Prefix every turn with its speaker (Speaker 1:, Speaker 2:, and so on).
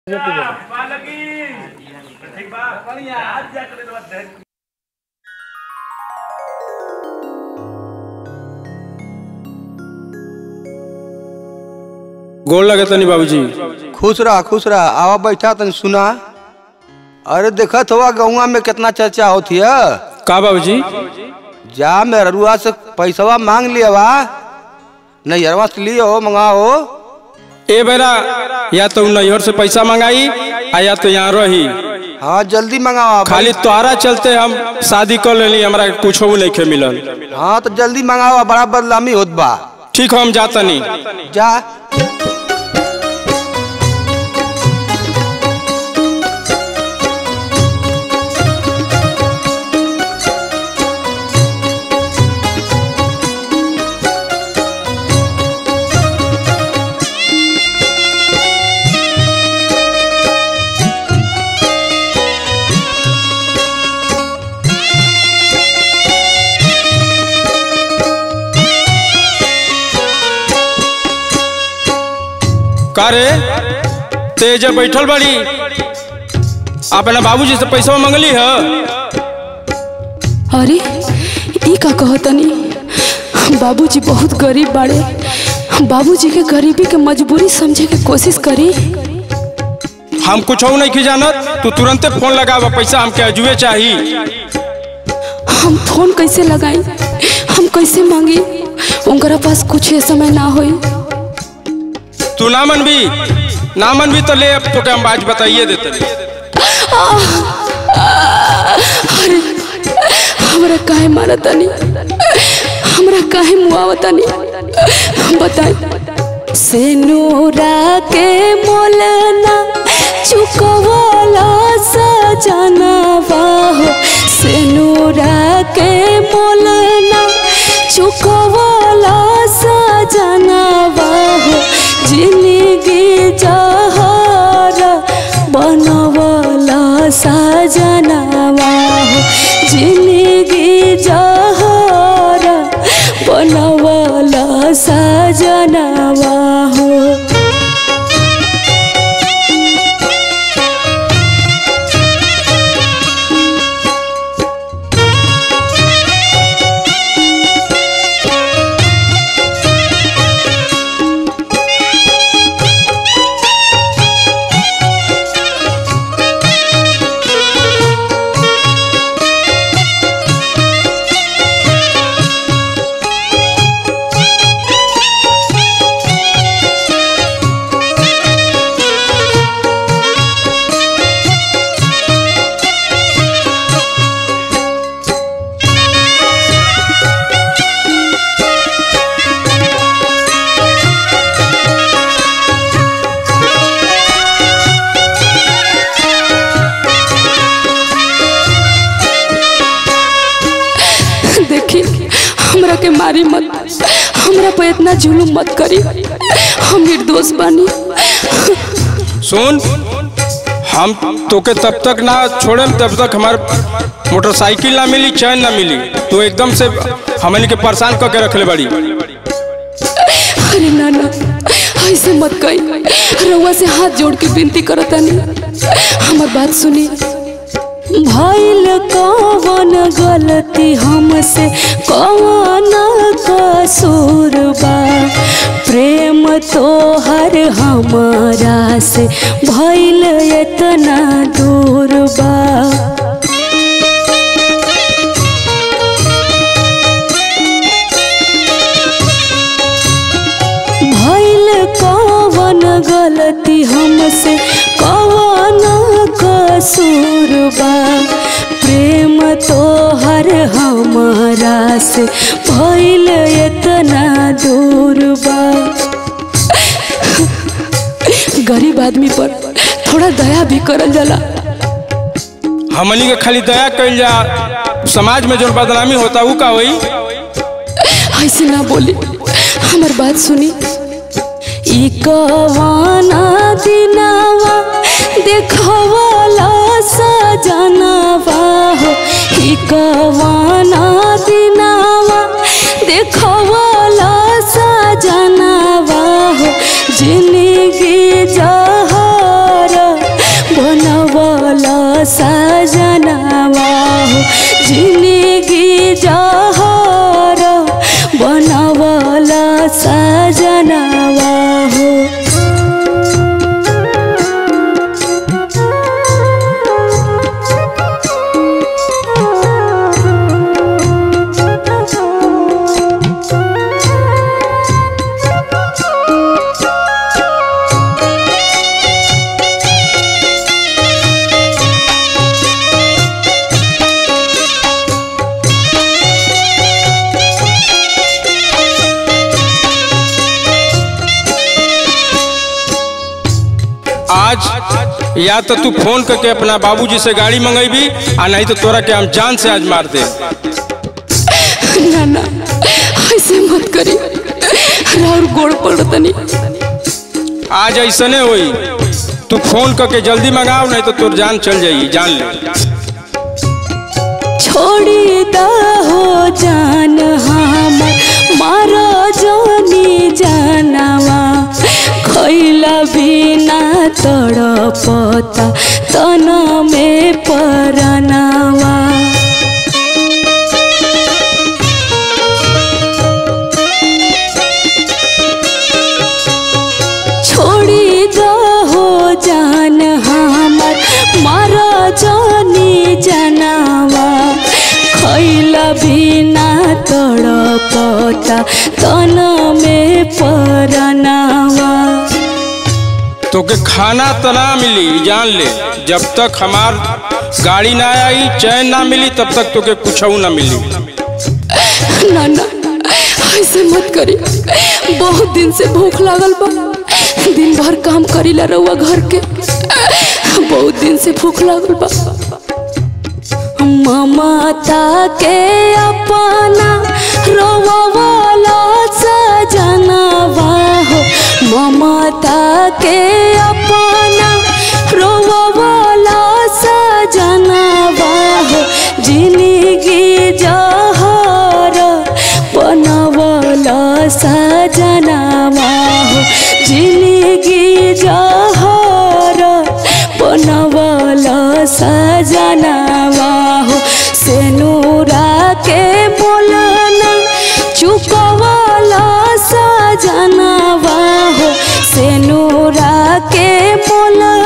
Speaker 1: गोल लगे तनी बाबूजी।
Speaker 2: खुश रहा आवा बैठा तनी सुना। अरे देखत हुआ गौवा में कितना चर्चा होती है।
Speaker 1: का बाबूजी?
Speaker 2: जा मेहरुआ से पैसवा मांग लिया वा नैहरवा से लियो मंगाओ।
Speaker 1: ए बेरा या तो नैहर से पैसा मंगाई या तो यहाँ रही।
Speaker 2: हाँ जल्दी मंगाओ।
Speaker 1: खाली तोहरा चलते हम शादी कर लेनी, हमरा कुछ नहीं खे मिलल।
Speaker 2: हाँ तो जल्दी मंगाओ, बड़ा बदलामी होत बा।
Speaker 1: ठीक हम जाता नहीं
Speaker 2: जा।
Speaker 1: कारे तेज बैठल बड़ी अपना बाबूजी से पैसा मंगली है।
Speaker 3: अरे ई का कहतनी, बाबूजी बहुत गरीब बाड़े। बाबूजी के गरीबी के मजबूरी समझे के कोशिश करी।
Speaker 1: हम कुछ नहीं की जानत, तू तुरंते फोन लगावा, पैसा हमके अजुए चाहिए।
Speaker 3: हम फोन कैसे लगाई, हम कैसे मांगी, उनकरा पास कुछ समय ना होई।
Speaker 1: तू ना मनबी तो ले, अब तो क्या हम बात बताइए देते।
Speaker 3: अरे हमरा काहे मारतनी, हमरा काहे मुआवतनी, बताई। से नूरा के मोलना चुकवाला सजनवा हो, से नूरा के मोलना चुकवाला सजनवा हो, जिंदगी जहर बनवाला सजनवा हो, जिंदगी जहर बनवाला सजनवा हो। हमरा के मारी मत, हमरा पे इतना जुलूम मत करी, हम निर्दोष बानी।
Speaker 1: सुन, हम तोके तब तक ना छोड़े तब तक हमार मोटरसाइकिल ना मिली, चैन ना मिली। तू एकदम से हमन के परेशान करके रखले बड़ी।
Speaker 3: अरे नाना ऐसे मत कही, रउआ से हाथ जोड़ के विनती करतानी, हमार बात सुनी। भइल कौन गलती हमसे, कौन कसूर बा, प्रेम तोहर हमारा से भइल इतना दूर बा। भइल कौन गलती हमसे, कौन कसूर बा, प्रेम तोहर हमारा से भइल इतना दूर बा। गरीब आदमी पर थोड़ा दया भी करल जाला।
Speaker 1: हमनी के खाली दया कइल जा, समाज में जो बदनामी होता वो का होई?
Speaker 3: ऐसे ना बोली, हमार बात सुनी। ई कवाना दिनावा देखवाला सजनवा हो, ई कवाना दिनावा देखवाला सजनवा हो, जिंदगी जहर
Speaker 1: या तो तू फोन करके अपना बाबूजी से गाड़ी मंगेबी आ नहीं तो तोरा के हम जान से आज मार दे।
Speaker 3: ना ना ऐसे मत करी, राउर गोड़ पड़तनी।
Speaker 1: आज ऐसा नहीं हुई, तू फोन करके जल्दी मंगाओ नहीं तो तोर जान चल जाई, जान ले।
Speaker 3: छोड़ी दा हो जान हमर मारो जानी जानवा, खैला बिना तड़पता तन में परनावा। छोड़ी दा हो जान हमर मारो जानी जानवा, खैला बिना तड़पता तन में परनावा।
Speaker 1: तो के खाना तो ना मिली, जान ले। जब तक हमार गाड़ी ना आई, चैन ना मिली, तब तक तो के कुछ ना मिली।
Speaker 3: ना ना ऐसे मत करी, बहुत दिन से भूख लागल बा, दिन भर काम करीला रहुआ घर के, बहुत दिन से भूख लागल बा। ममता के अपना रोवाला सजनवा हो, ममता के अपना रोवाला सजनवा हो, जिंदगी जहर बनवला सजनवा हो, जिंदगी जहर बनवला सजनवा हो। सेनुरा के बोलना चुकवाला सजनवा हो, सेनुरा के बोलना